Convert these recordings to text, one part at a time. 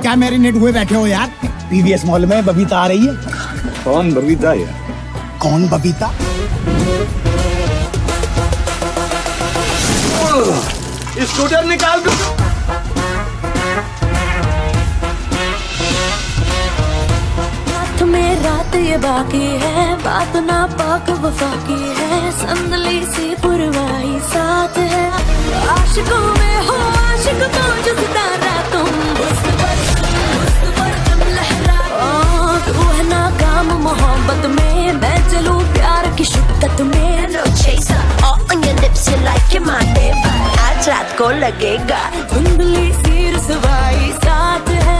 क्या मैरिनेट हुए बैठे हो यार? पीवीएस मॉल में बबीता आ रही है। कौन बबीता है? कौन बबीता? स्कूटर निकाल दो। तुम्हें रात ये बाकी है, बात ना पाक वफा की है, संदली सी पुरवाई साथ है। आशिकों में हो आशिक तो जो सितारा तुम, उस पर तुम लहरा। तू है नाकाम मोहब्बत में, मैं चलूं प्यार की शिद्दत में। No chaser, all on your lips, you like it, my baby. आज रात को लगेगा धुंधली सी रुसवाई साथ है।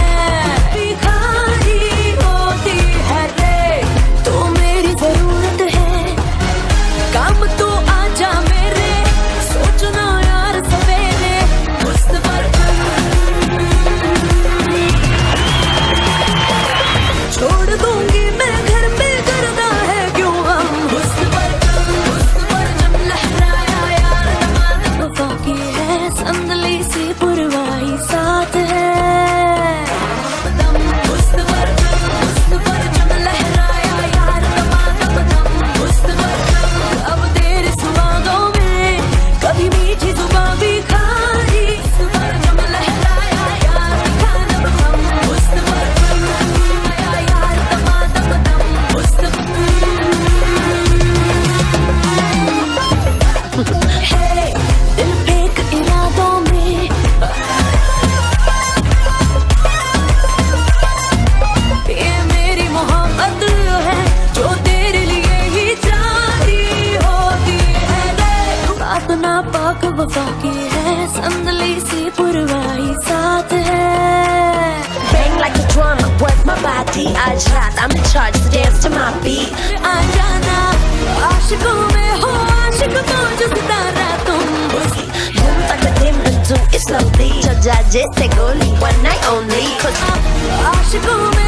पाक वफा की है, संदली सी पुरवाई साथ है। Bang like a drum, work my body. आज रात I'm in charge, so dance to my beat. आ जाना आशिकों में हो आशिक तो जो सितारा तुम, धूम तक दिन do it slowly. चल जा जैसे गोली, one night only. आशिकों